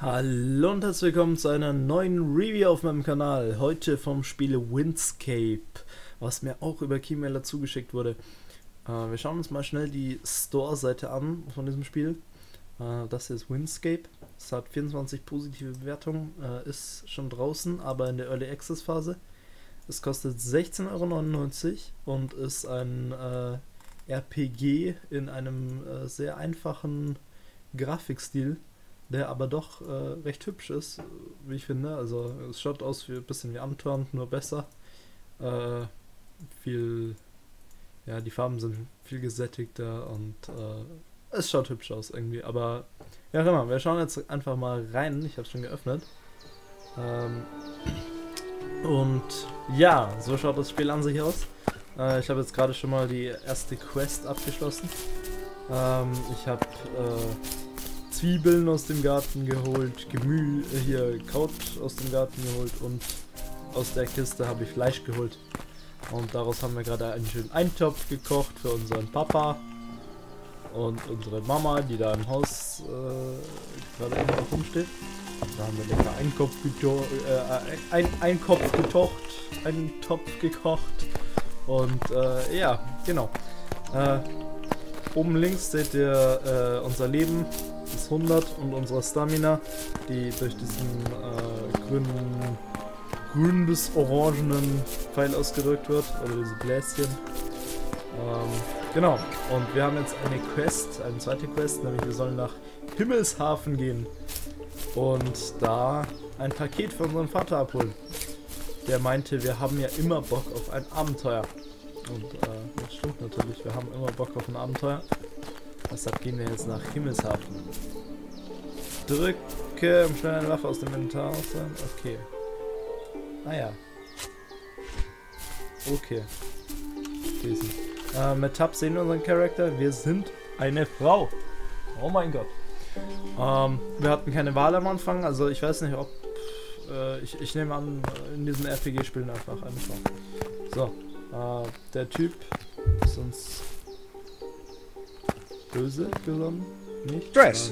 Hallo und herzlich willkommen zu einer neuen Review auf meinem Kanal. Heute vom Spiel Windscape, was mir auch über Keymailer zugeschickt wurde. Wir schauen uns mal schnell die Store-Seite an von diesem Spiel. Das hier ist Windscape. Es hat 24 positive Bewertungen, ist schon draußen, aber in der Early Access Phase. Es kostet 16,99 € und ist ein RPG in einem sehr einfachen Grafikstil, der aber doch recht hübsch ist, wie ich finde. Also es schaut aus wie ein bisschen wie Anton, nur besser. Die Farben sind viel gesättigter und es schaut hübsch aus irgendwie. Aber ja, immer, wir schauen jetzt einfach mal rein. Ich habe es schon geöffnet. Und ja, so schaut das Spiel an sich aus. Ich habe jetzt gerade schon mal die erste Quest abgeschlossen. Ich habe Zwiebeln aus dem Garten geholt, Kraut aus dem Garten geholt und aus der Kiste habe ich Fleisch geholt. Und daraus haben wir gerade einen schönen Eintopf gekocht für unseren Papa und unsere Mama, die da im Haus gerade immer noch rumsteht. Da haben wir lecker einen Topf gekocht und ja, genau. Oben links seht ihr unser Leben, das 100 und unsere Stamina, die durch diesen grünen bis orangenen Pfeil ausgedrückt wird, oder diese Bläschen. Genau, und wir haben jetzt eine zweite Quest, nämlich wir sollen nach Himmelshafen gehen und da ein Paket für unseren Vater abholen. Der meinte, wir haben ja immer Bock auf ein Abenteuer. Und das stimmt natürlich, wir haben immer Bock auf ein Abenteuer. Deshalb gehen wir jetzt nach Himmelshafen. Drücke, um schnell eine Waffe aus dem Inventar auszuholen. Okay. Naja. Okay. Lesen. Mit Tab sehen wir unseren Charakter. Wir sind eine Frau. Oh mein Gott. Wir hatten keine Wahl am Anfang, also ich weiß nicht, ob... ich nehme an, in diesen RPG-Spielen einfach eine Frau. So. Der Typ ist uns böse gesonnen. Nicht? Dress.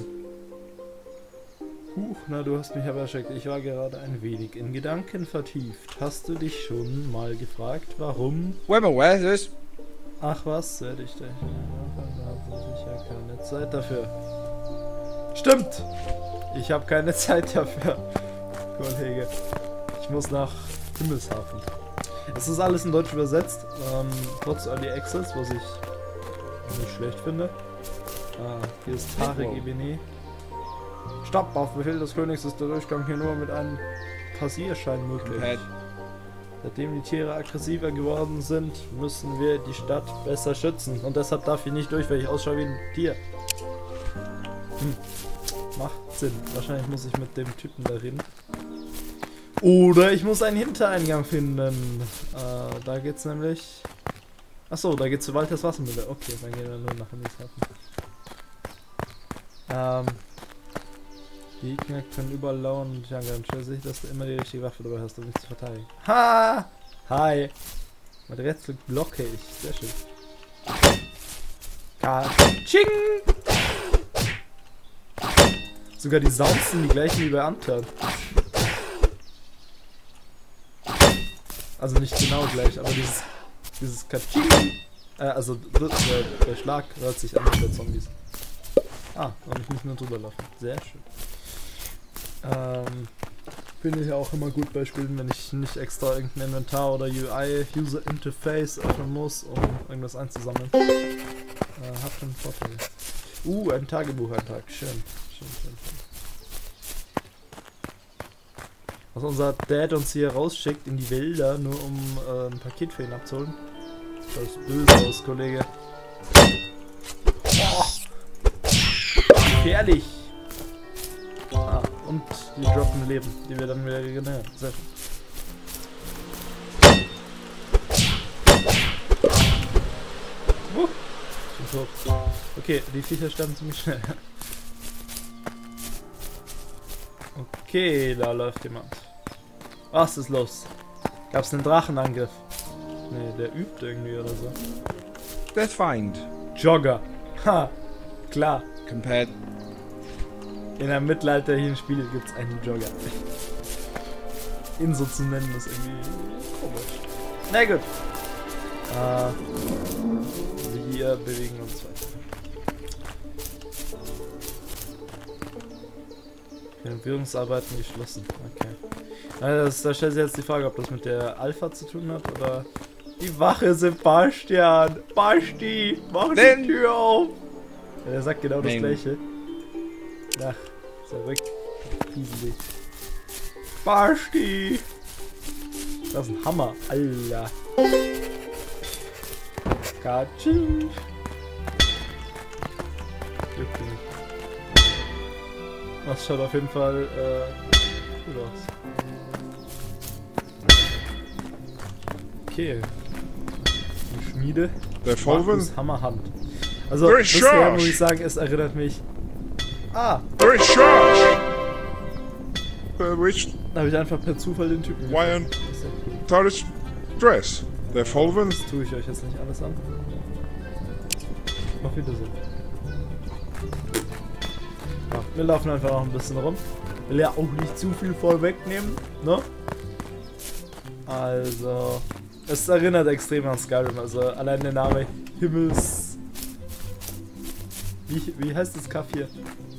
Huch, na du hast mich aber erschreckt. Ich war gerade ein wenig in Gedanken vertieft. Hast du dich schon mal gefragt, warum? Well, where's this? Ach was, werde ich da habe sicher keine Zeit dafür. Stimmt! Ich habe keine Zeit dafür, Kollege. Ich muss nach Himmelshafen. Es ist alles in Deutsch übersetzt, trotz Early Access, was ich nicht schlecht finde. Hier ist Tarek Ebene. Stopp! Auf Befehl des Königs ist der Durchgang hier nur mit einem Passierschein möglich. Seitdem die Tiere aggressiver geworden sind, müssen wir die Stadt besser schützen. Und deshalb darf ich nicht durch, weil ich ausschaue wie ein Tier. Macht Sinn. Wahrscheinlich muss ich mit dem Typen da reden. Oder ich muss einen Hintereingang finden. Da geht's nämlich... Achso, da geht's zu Walters Wassermühle. Okay, dann gehen wir nur nach Himmelshafen. Die Gegner können überall lauern und jungern. Stell sich, dass du immer die richtige Waffe dabei hast, um mich zu verteidigen. Ha! Hi! Mit Rätsel blocke ich. Sehr schön. Ka-ching! Sogar die Sounds sind die gleichen wie bei Anton. Also nicht genau gleich, aber dieses Ka-ching! Also der Schlag hört sich an wie bei Zombies. Und ich muss nur drüber laufen. Sehr schön. Bin ich ja auch immer gut bei Spielen, wenn ich nicht extra irgendein Inventar oder UI, User Interface öffnen muss, um irgendwas einzusammeln. Hat schon Vorteile. Ein Tagebucheintrag. Schön. Was unser Dad uns hier rausschickt in die Wälder, nur um ein Paket für ihn abzuholen. Das ist böse aus, Kollege. Oh. Gefährlich! Und die droppen Leben, die wir dann wieder regenerieren. Sehr schön. Schon tot. Okay, die Viecher sterben ziemlich schnell. Okay, da läuft jemand. Was ist los? Gab's einen Drachenangriff? Ne, der übt irgendwie oder so. Let's find. Jogger. Ha, klar. Compared. In einem mittelalterlichen Spiel gibt es einen Jogger. Ihn so zu nennen ist irgendwie komisch. Na gut. Wir bewegen uns weiter. Führungsarbeiten geschlossen. Okay. Da stellt sich jetzt die Frage, ob das mit der Alpha zu tun hat oder... Die Wache, Sebastian! Basti! Mach die Tür auf! Ja, der sagt genau das Gleiche. Ach, ist ja weg. Fieselig. Basti! Das ist ein Hammer, Alter. Katsching! Das schaut auf jeden Fall gut aus. Okay. Die Schmiede. Der Volven. Hammerhand. Also, bisher muss ich sagen, es erinnert mich. Ah! Very charged! Which Da habe ich einfach per Zufall den Typen. Wyan Tarish Dress. Der Volven. Das tue ich euch jetzt nicht alles an. Auf Wiedersehen. Ja, wir laufen einfach noch ein bisschen rum. Will ja auch nicht zu viel vorwegnehmen, ne? Also, es erinnert extrem an Skyrim, also allein der Name Himmels... Wie heißt das Kaff hier?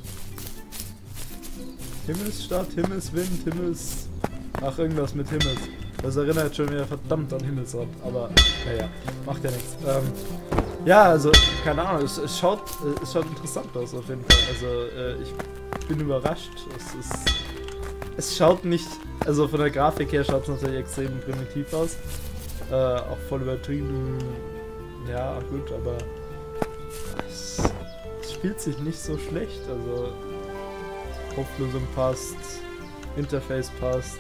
Himmelsstadt, Himmelswind, Himmels... Ach, irgendwas mit Himmels. Das erinnert schon wieder verdammt an Himmelsrand, aber naja, macht ja nichts. Ja, also, keine Ahnung, es schaut interessant aus auf jeden Fall. Also, ich bin überrascht. Es schaut nicht, also von der Grafik her schaut es natürlich extrem primitiv aus. Auch voll übertrieben. Ja, gut, aber es spielt sich nicht so schlecht. Also, Auflösung passt, Interface passt.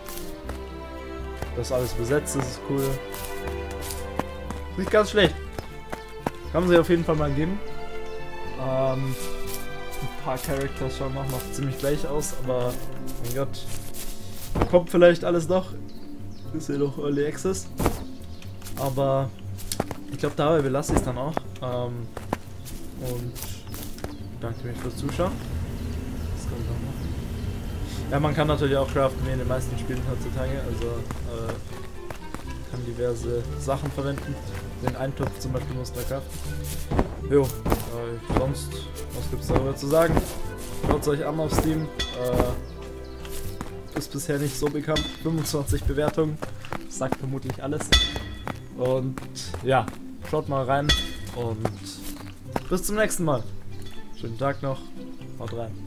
Das alles besetzt ist cool. Nicht ganz schlecht. Kann man sich auf jeden Fall mal geben. Ein paar Characters schauen auch noch ziemlich gleich aus, aber mein Gott. Kommt vielleicht alles noch. Ist ja doch Early Access. Aber ich glaube, dabei belasse ich es dann auch. Und bedanke mich fürs Zuschauen. Das kommt auch noch. Ja, man kann natürlich auch craften wie in den meisten Spielen heutzutage. Also kann diverse Sachen verwenden. Den Eintopf zum Beispiel muss man craften. Jo, sonst, was gibt's darüber zu sagen? Schaut es euch an auf Steam. Ist bisher nicht so bekannt. 25 Bewertungen. Das sagt vermutlich alles. Und ja, schaut mal rein und bis zum nächsten Mal. Schönen Tag noch. Haut rein.